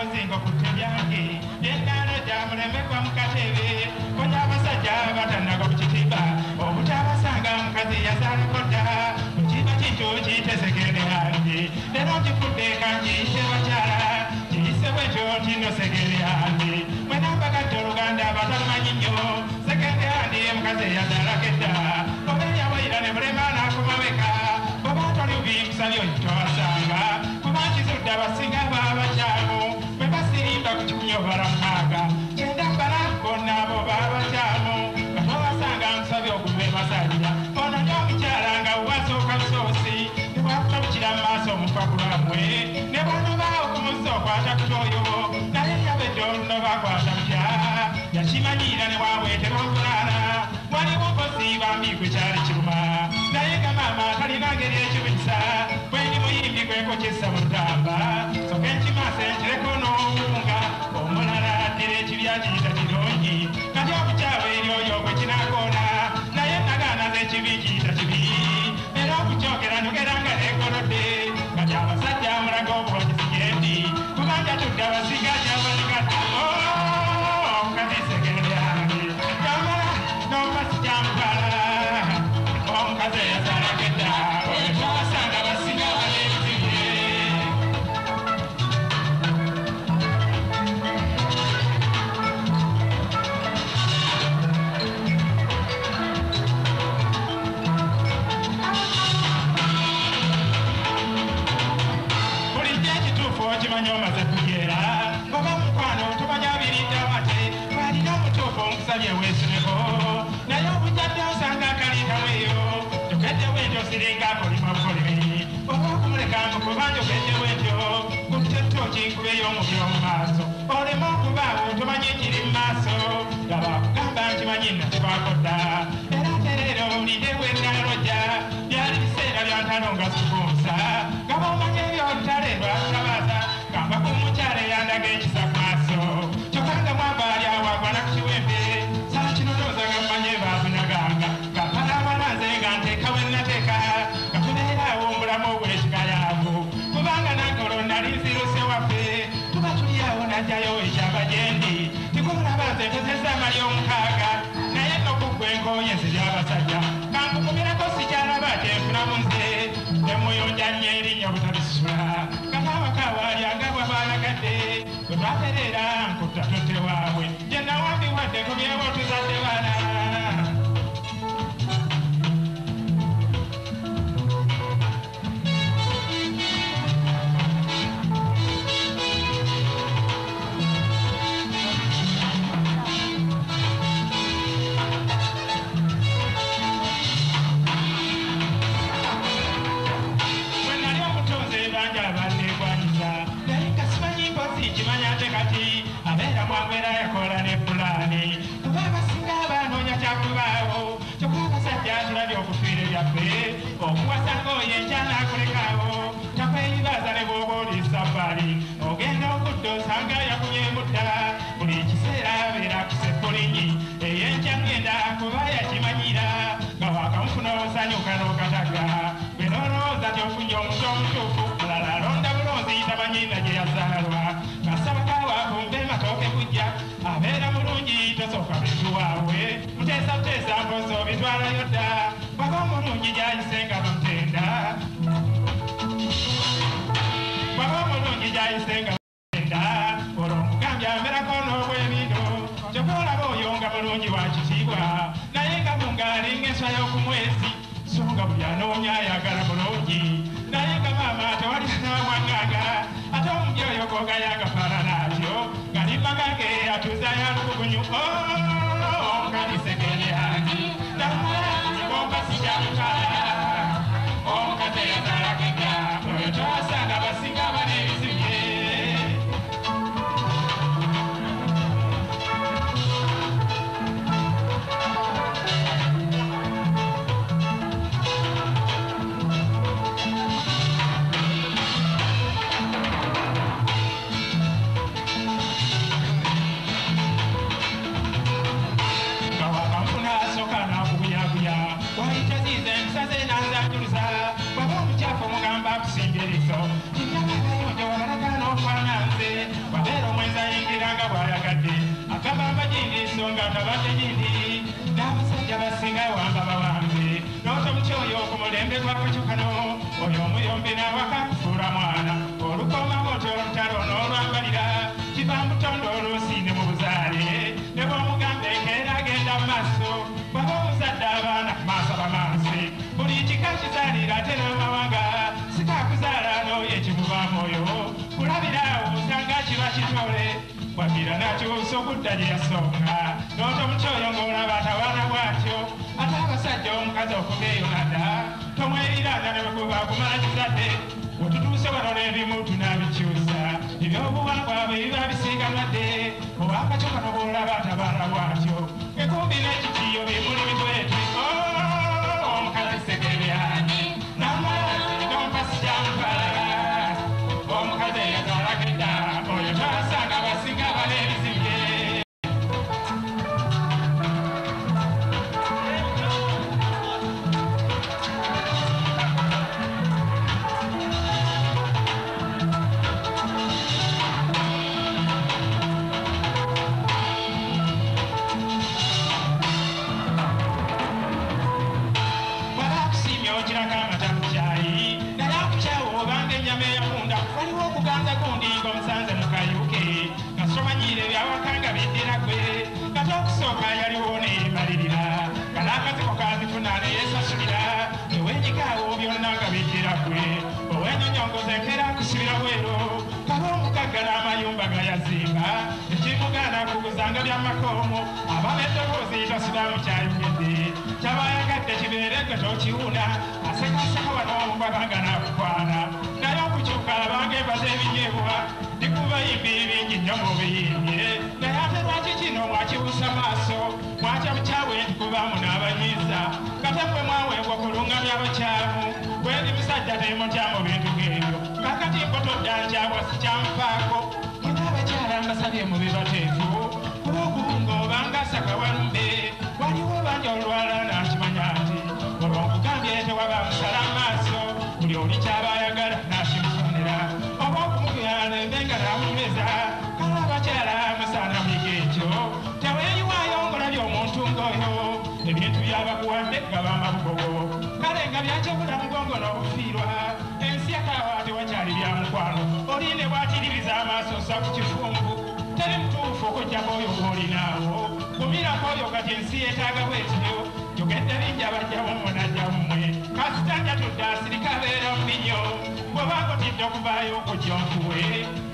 muzingo kutebyange yendano jamuleme kwa mukatebe konya abasajja batannaga kukitimba obutabasanga mukazi yazalekodda mukiba kikyo kitesekere yange lero nkifudde kankiise bakyala kiyise bwekyo tino segere yange mwenambagadde oluganda abatalumanyi nnyo segere yange mukazi yazalakedda obeyawaira ne mulema nakumabeka oba toli kusabyo kitowasanga kuba nkizudde abasinga babakyamu bwe basirimba ku kikunyo baramaaga kyenda mbala bonna abo babakyamu nga towasanga nsabye okugwe masajja ono nyo omukyala nga wasooka busoosi tebwakutabukira mu maaso omupapulwamwe ne bwonobaawo okumuza okwata kutoyo naye yabedde oluno bakwata butya yakimanyiira ne bwabweterwavunaana waliwo mpozi bambiigwe kyali kiruma naye nga maama talina ngeri ekibisa bwendi muyimbi gwekokyesa mu lutamba soka enkimasa enkireko n'omuwunga omulala ddira ekibyakiyita kirungi kati obukyawe eri oyo gwe kinakoona naye nagaanaza ekibi kiyita kibi era okukyogera njogera nga neegolodde kati abasajja mulaga obuwagizi gyendi kubanga tudde abasinga gyabalikati kati segere yange kyamala n'omukasi kyamutwala omukazi eyazalakedda oyo twasanga abasinga balebizibye bulijjo ekituufu okimanya omaze kujeera oba mukwano tumanya abiridde amate twalina omutuufu omukusabye weesimeko naye obujjadde osanga akaliitamu eyo njokeddewo entyo siringa akolima bukolimi oba okumuleka mukuba njokeddewo entyo kuttetto kinkubeyo omubi omu maaso olema okubaawo tomanyi kiri mu maaso gaba kugamba nkimanyi nakibwakodda era tereero oliddewo endalojja byali biseera byantalo nga sukunsa gaba omanye ebyolutale lwatabaza gamba ku mukyala eyandaga ekisa ku maaso kyokka nga mwavaali awagwana ku kiwembe saa kino noozaga mmanye baabunaganga gapalabalanze nga nteekawo ennateeka nga tubeeraawo omulamu obwekigayaavu kubanga nankolo nali nziruse waffe tuba tuliawo najjayo ekyabajendi tikumulabanze ntozeza amali omukaaga naye nokuggwa enkooye nziryabasajja kankukumirako sikyalaba kyenfunamu nze nemuyonja nnyo erinnya butabisula kataawakaawalyanga bwabalagadde bwe twatereera nkutta tutte waabwe gye nawambiwadde tubyewo tuzadde baana mwagwera yakola ne pulaani kuba abasinga abanoonya kyakubaawo kyokka abasajja tulabye okufiira ebyaffe okuwasa ng'oyo ekyanaakulekaawo takweyibaza ne bw'oba oli safari ogenda okudda osanga yakunyemu ddala buli kiseera abeera kusepulinyi ey'enkya ngenda kuba yakimanyira nga wakamufuna osanyuka n'okataga bwe n'olowooza ty'ofunye omuntu omutuufu mulala alonda bulonzi tamanyina gye yazaalwa kasabakaawa kumbe matooke kujja abeera mulungi tosooka bintu waabwe muteesa buteesa mpozi obitwalayo dda bwaba omulungi gyayise nga bamutenda bwaba omulungi gyayise nga bamutenda olwo nkugambye amberako n'obwebindo kyokka olaba oyo nga mulungi wa kitiibwa naye nga mungalinga enswa y'oku mwezi so nga buli anoonya ayagala bulungi naye nga maama tewali namwanganga ate omubi oyo gogayanga faananaatyo galimagage atuuza yalukugunyu kalisegere yange namubombasijamukala omukazi eyazalakega oyo twasanga basinga abana ebizibye mukyoyo nga tabadde gindi n'abasajja basinga wamba bawambe n'oto mukyoyo ku mulembe gwa kukyukano oyo omuyombi n'awaka kufuula mwana olukoma bwotyo olutalo n'olwambalira kiva mutondo oluusi ne mu buzaale ne bw'omugamba enkeera agenda mu maaso bwaba omuzadde abaana maaso bamansi buli kika kizaalira ate n'amawanga sikakuzaala n'oyo ekimuvaamu oyo kulabira osanga kiba kitole bwabira nakyusa okudda gye yasonga n'oto mukyoyo ng'olaba atawaana bw'atyo ate abasajja omukazi okubeeyo nadda tomweriranga ne bwekuba kumala kizadde wetutuuse wano n'ebimu tunaabikyusa ebyobuwangwa bwe biba bisiigalwadde obwakakyokano bw'olaba atabaala bw'atyo ekumbi n'ekitiyo bimuli bitwetwe omukazi sekerya namalazi n'ompasi kyampala omukazi eyazaalagedda oyo twasanga basinga bala ebizibye okusooka yaliwo neyemalirira kalakaziko kazifuna neyesasulira ewenyikaawo byonna nga biddira gwe owenyonyongoza enkeera kusibira bwero kaba omugaggala amayumba gayazimba ekimugaana kuguzanga byamakoomo ababa eddoboozi tasulamu kyayogedde kyabayagadde kibeere gwe tokiwuna asekaseka wano omubabanga nakukwana naye okukyuka abanga ebaza ebinyeebwa dikuba yimbi bingi nnyo mu biyimbye naye ate lwaki kino mwakibuusa maaso mwatya bukyawe ntukubaamu n'abanyiiza katambwe mwaweebwa kulungamya abakyamu bwendi musajja temutya mu bintu ng'ebyo kakati nkotodda nkyabwa sikyamufaako muna abakyala mbasabye mu bibateefu kuba okubunga obanga sakawalumbe waliwo bangi olwala nakimanya nti olwo nkugambye tewaba musala maaso buli oli kyaba ayagala nakimusonera oba okumugana embenga namunyweza kale abakyala musaana muyiga ekyo teweeyiwaayo ngolabye omuntu ng'oyo ebintu byabakuwadde gabamba bugogo kale nga byakyobula mugongo n'obufiirwa ensi yakaawa tewakyali bya mukwano oli ne bwatiririza amaaso sa ku kifumbu teri mutuufu okujjako oyo gw'olinaawo kumirako oyo kati ensi yeetaaga bwetyo jogedde bijja bajjamu munajja mumwe kasitanja tudde asirika beera mu binyo bw'oba ngotidde okuvaayo okujja onfuwe